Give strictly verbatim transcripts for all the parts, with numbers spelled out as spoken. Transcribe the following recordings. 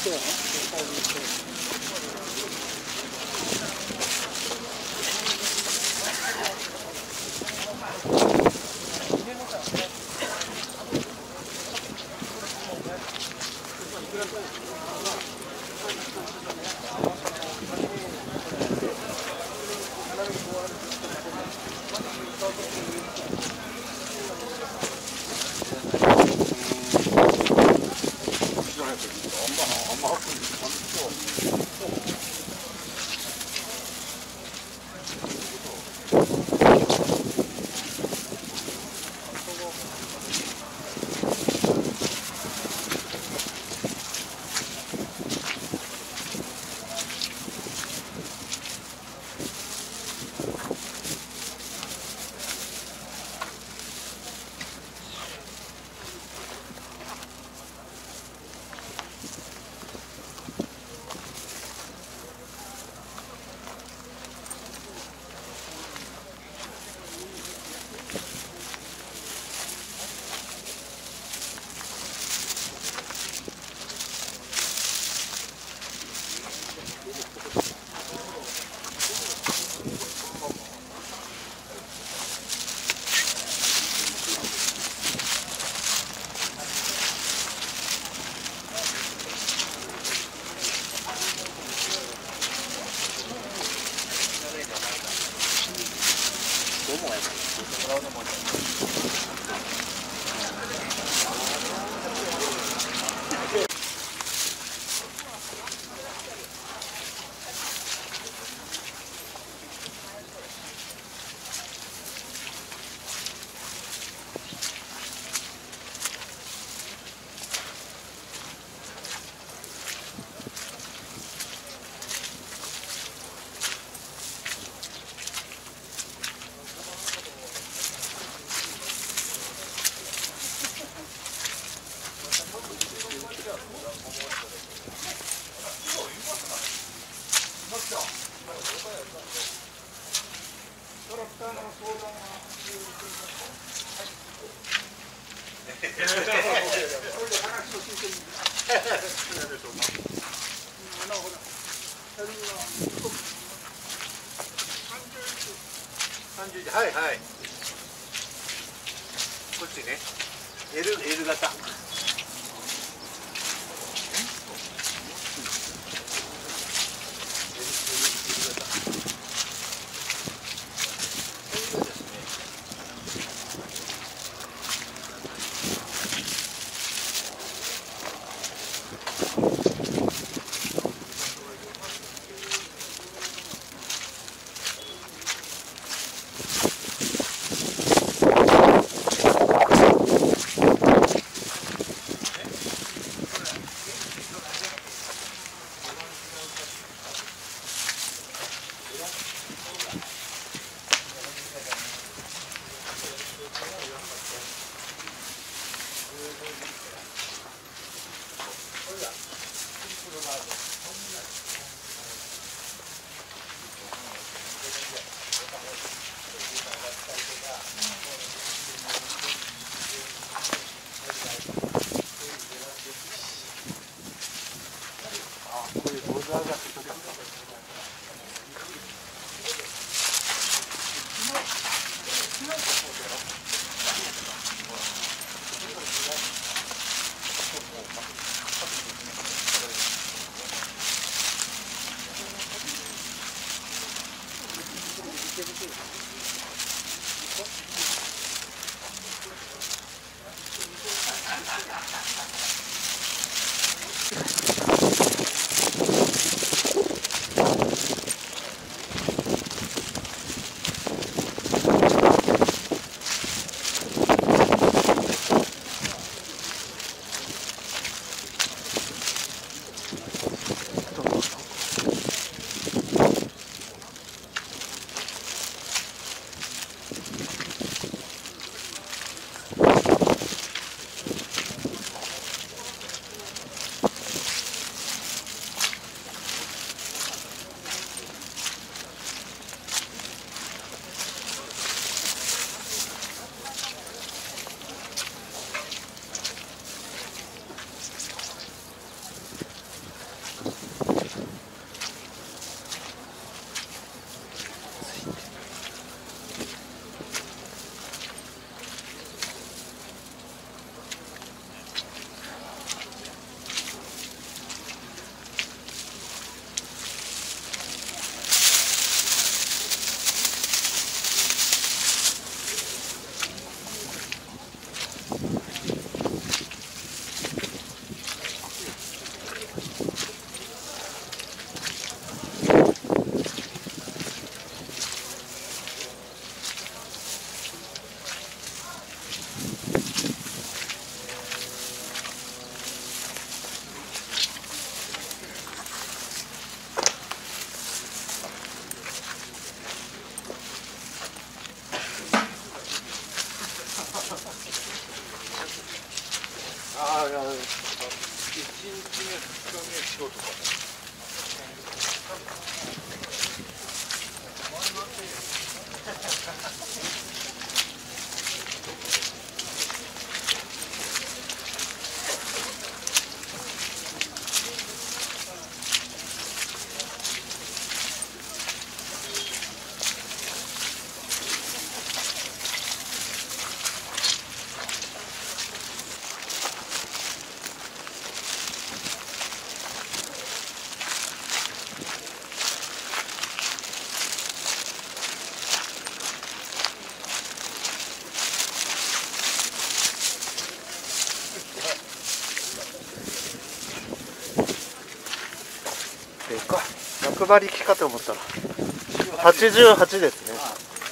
さんじゅうじはいはい。こっちね。L L 型。 ああ、いや、いちにちめ、ふつかめ、仕事か。 でかい。役張り機かと思ったらはちじゅうはちですね。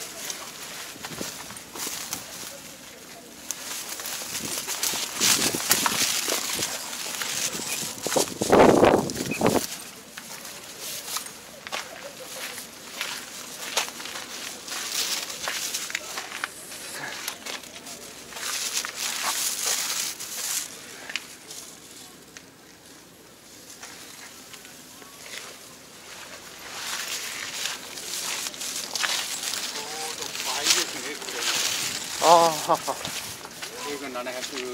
ああ、はは。 これがななひゃくさ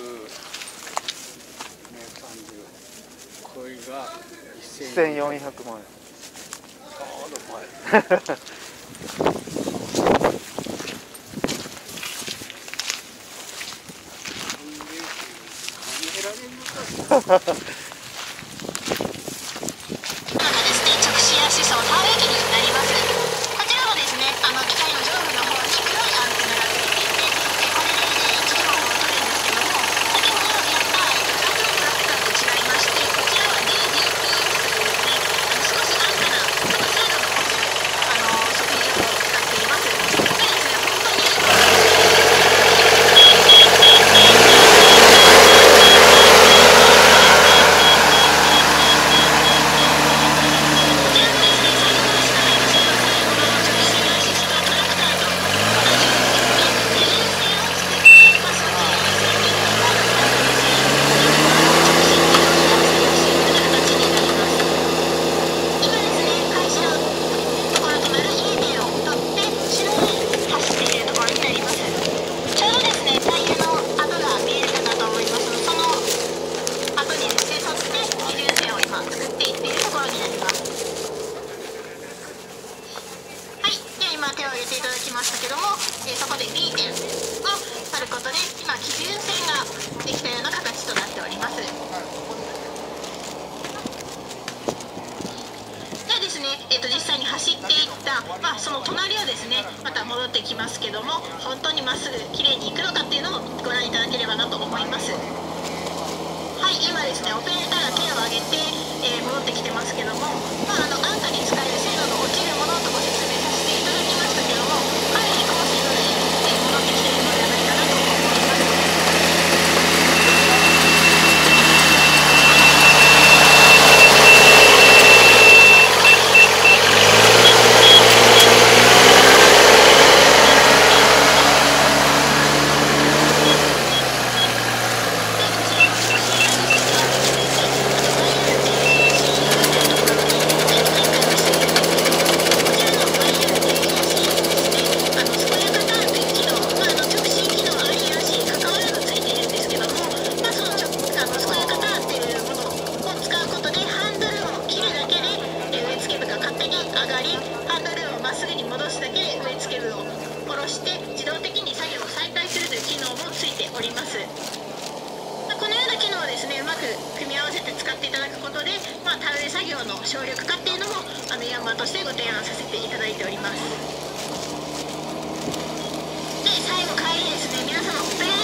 んじゅう。これがせんよんひゃくまんえん。 ちょうど前。 ははは。 走っていった、まあ、その隣をですねまた戻ってきますけども、本当にまっすぐ綺麗にいくのかっていうのをご覧いただければなと思います。はい、今ですねオペレーターが手を挙げて、えー、戻ってきてますけども、まあ、あの安価に使える精度の落ちるものとご説明させていただきましたけども、かなり高精度で、えー、戻ってきているのではないかなと思います。省略化っていうのもあのヤンマーとしてご提案させていただいております。で最後帰りですね、皆様オペレ